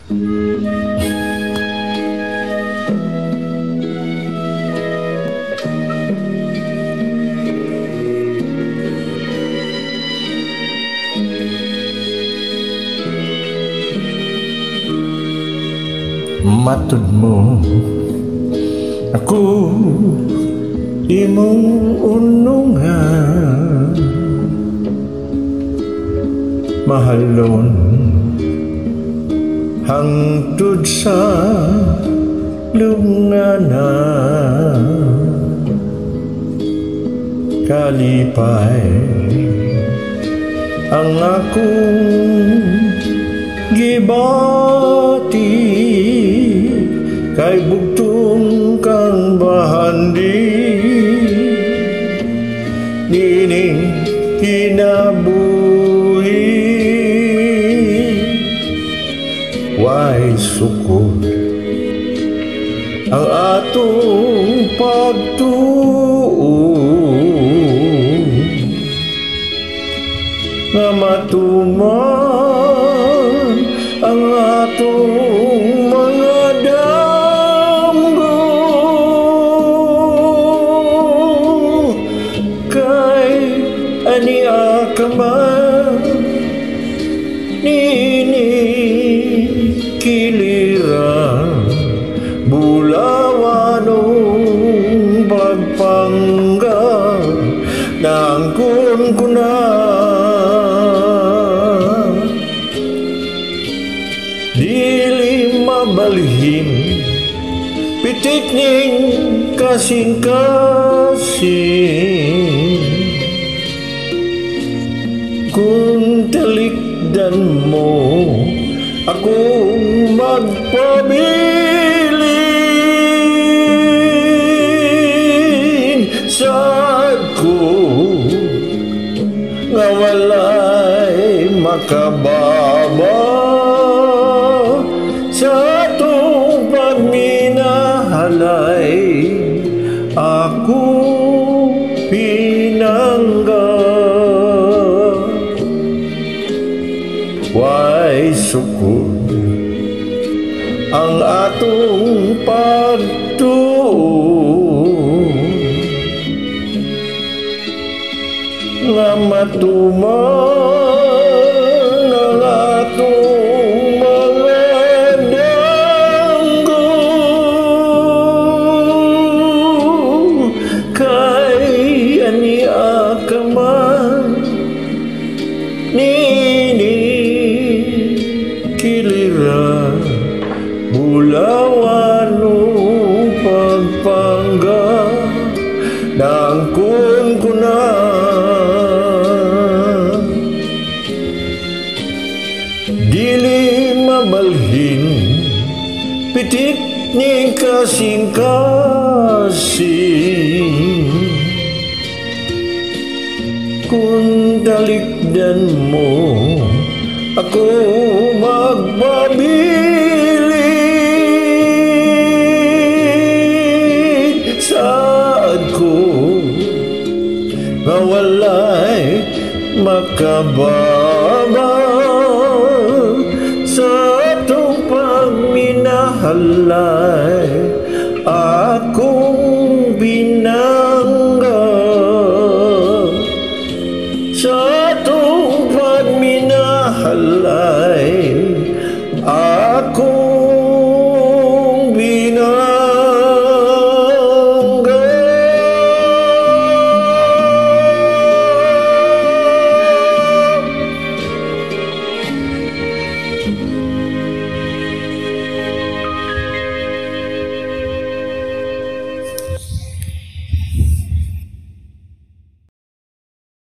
Matud mo ako imong unungan, mahalon hangtod sa lunganan, kalipay ang akong gibati, kay bugtong kang bahandi, nining kinabuhi. Way sukod ang atong pagtuo, nga matuman ang atong mga damgo, kay ania ka man nini kilira, bulawanong pagpangga nangkon ko na. Dili mabalhin pitik ning kasing-kasing, kung talikdan mo akong magpabilin, sad ko nga walay makababa sa atong pagminahalay, ako pinangga. Way sukod ang atong pagtuo, nga matuman ang atong mga danggo, kay ania ka man nini kilira, bulawanong pagpangga nangkon ko na. Dili mabalhin pitik ni kasing-kasing, kung talikdan mo ako magpabilin, sad ko nga walay makababa sa atong pagminahalay,